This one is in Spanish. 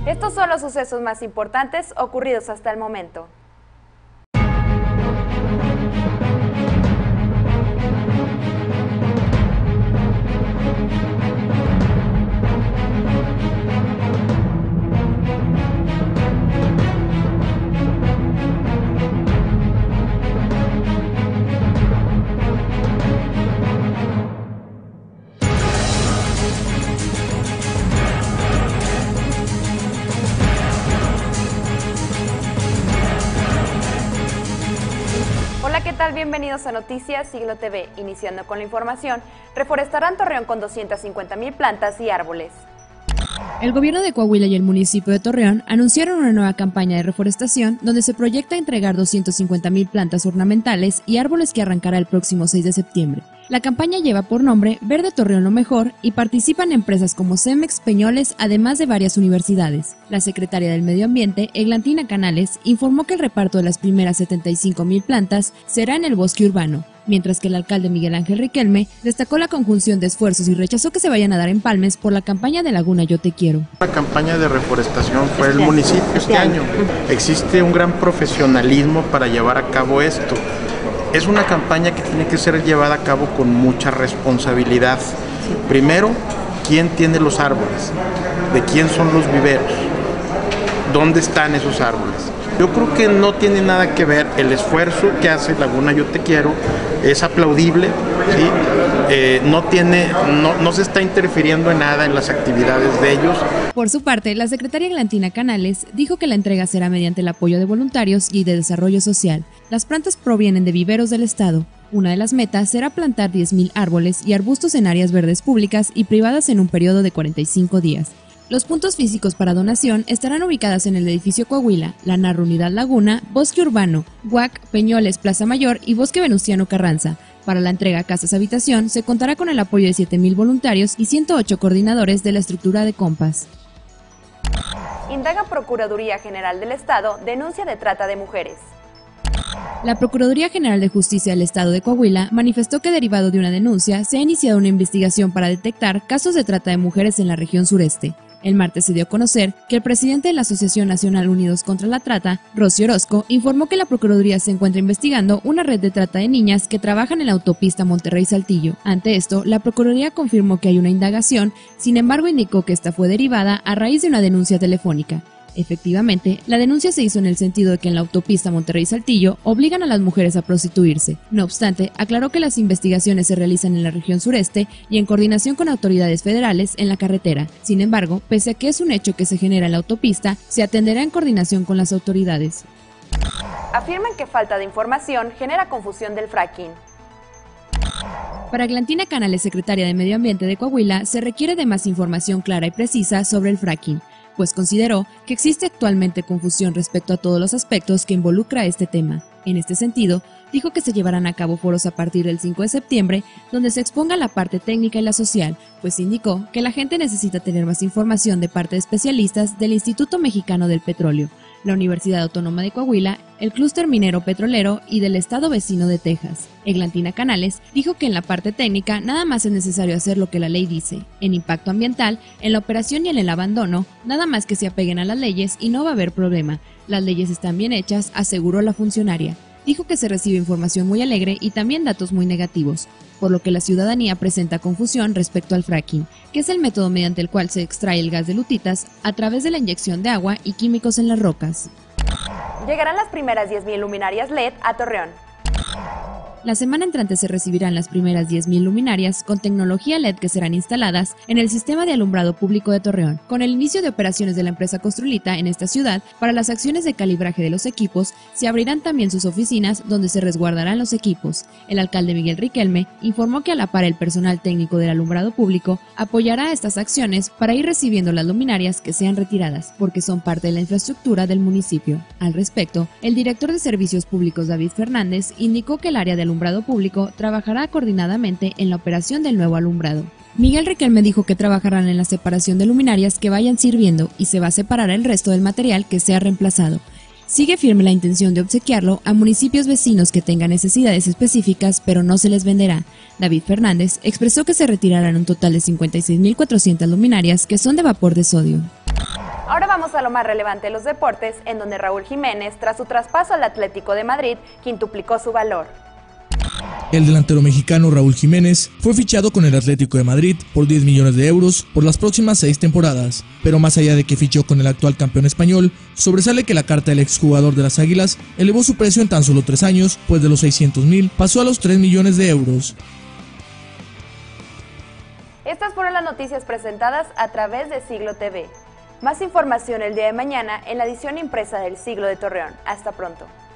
Estos son los sucesos más importantes ocurridos hasta el momento. Hola, ¿qué tal? Bienvenidos a Noticias Siglo TV. Iniciando con la información, reforestarán Torreón con 250,000 plantas y árboles. El gobierno de Coahuila y el municipio de Torreón anunciaron una nueva campaña de reforestación donde se proyecta entregar 250,000 plantas ornamentales y árboles que arrancará el próximo 6 de septiembre. La campaña lleva por nombre Verde Torreón lo Mejor y participan empresas como Cemex, Peñoles, además de varias universidades. La secretaria del Medio Ambiente, Eglantina Canales, informó que el reparto de las primeras 75,000 plantas será en el bosque urbano, mientras que el alcalde Miguel Ángel Riquelme destacó la conjunción de esfuerzos y rechazó que se vayan a dar empalmes por la campaña de Laguna Yo Te Quiero. La campaña de reforestación fue el municipio este año. Existe un gran profesionalismo para llevar a cabo esto. Es una campaña que tiene que ser llevada a cabo con mucha responsabilidad. Primero, ¿quién tiene los árboles? ¿De quién son los viveros? ¿Dónde están esos árboles? Yo creo que no tiene nada que ver el esfuerzo que hace Laguna Yo Te Quiero, es aplaudible, ¿sí? No se está interfiriendo en nada en las actividades de ellos. Por su parte, la secretaria Eglantina Canales dijo que la entrega será mediante el apoyo de voluntarios y de desarrollo social. Las plantas provienen de viveros del estado. Una de las metas será plantar 10,000 árboles y arbustos en áreas verdes públicas y privadas en un periodo de 45 días. Los puntos físicos para donación estarán ubicados en el edificio Coahuila, la Narro Unidad Laguna, Bosque Urbano, UAC, Peñoles, Plaza Mayor y Bosque Venustiano Carranza. Para la entrega a Casas Habitación se contará con el apoyo de 7,000 voluntarios y 108 coordinadores de la estructura de Compas. Indaga Procuraduría General del Estado denuncia de trata de mujeres. La Procuraduría General de Justicia del Estado de Coahuila manifestó que derivado de una denuncia se ha iniciado una investigación para detectar casos de trata de mujeres en la región sureste. El martes se dio a conocer que el presidente de la Asociación Nacional Unidos contra la Trata, Rosy Orozco, informó que la Procuraduría se encuentra investigando una red de trata de niñas que trabajan en la autopista Monterrey-Saltillo. Ante esto, la Procuraduría confirmó que hay una indagación, sin embargo indicó que esta fue derivada a raíz de una denuncia telefónica. Efectivamente, la denuncia se hizo en el sentido de que en la autopista Monterrey-Saltillo obligan a las mujeres a prostituirse. No obstante, aclaró que las investigaciones se realizan en la región sureste y en coordinación con autoridades federales en la carretera. Sin embargo, pese a que es un hecho que se genera en la autopista, se atenderá en coordinación con las autoridades. Afirman que falta de información genera confusión del fracking. Para Eglantina Canales, secretaria de Medio Ambiente de Coahuila, se requiere de más información clara y precisa sobre el fracking, pues consideró que existe actualmente confusión respecto a todos los aspectos que involucra este tema. En este sentido, dijo que se llevarán a cabo foros a partir del 5 de septiembre, donde se exponga la parte técnica y la social, pues indicó que la gente necesita tener más información de parte de especialistas del Instituto Mexicano del Petróleo, la Universidad Autónoma de Coahuila, el Clúster Minero Petrolero y del estado vecino de Texas. Eglantina Canales dijo que en la parte técnica nada más es necesario hacer lo que la ley dice. En impacto ambiental, en la operación y en el abandono, nada más que se apeguen a las leyes y no va a haber problema. Las leyes están bien hechas, aseguró la funcionaria. Dijo que se recibe información muy alegre y también datos muy negativos, por lo que la ciudadanía presenta confusión respecto al fracking, que es el método mediante el cual se extrae el gas de lutitas a través de la inyección de agua y químicos en las rocas. Llegarán las primeras 10,000 luminarias LED a Torreón. La semana entrante se recibirán las primeras 10,000 luminarias con tecnología LED que serán instaladas en el sistema de alumbrado público de Torreón. Con el inicio de operaciones de la empresa Construlita en esta ciudad, para las acciones de calibraje de los equipos, se abrirán también sus oficinas donde se resguardarán los equipos. El alcalde Miguel Riquelme informó que a la par el personal técnico del alumbrado público apoyará estas acciones para ir recibiendo las luminarias que sean retiradas, porque son parte de la infraestructura del municipio. Al respecto, el director de Servicios Públicos David Fernández indicó que el área de alumbrado público trabajará coordinadamente en la operación del nuevo alumbrado. Miguel Riquelme dijo que trabajarán en la separación de luminarias que vayan sirviendo y se va a separar el resto del material que sea reemplazado. Sigue firme la intención de obsequiarlo a municipios vecinos que tengan necesidades específicas, pero no se les venderá. David Fernández expresó que se retirarán un total de 56,400 luminarias que son de vapor de sodio. Ahora vamos Pasamos a lo más relevante de los deportes, en donde Raúl Jiménez, tras su traspaso al Atlético de Madrid, quintuplicó su valor. El delantero mexicano Raúl Jiménez fue fichado con el Atlético de Madrid por 10 millones de euros por las próximas 6 temporadas. Pero más allá de que fichó con el actual campeón español, sobresale que la carta del exjugador de las Águilas elevó su precio en tan solo 3 años, pues de los 600,000 pasó a los 3 millones de euros. Estas fueron las noticias presentadas a través de Siglo TV. Más información el día de mañana en la edición impresa del Siglo de Torreón. Hasta pronto.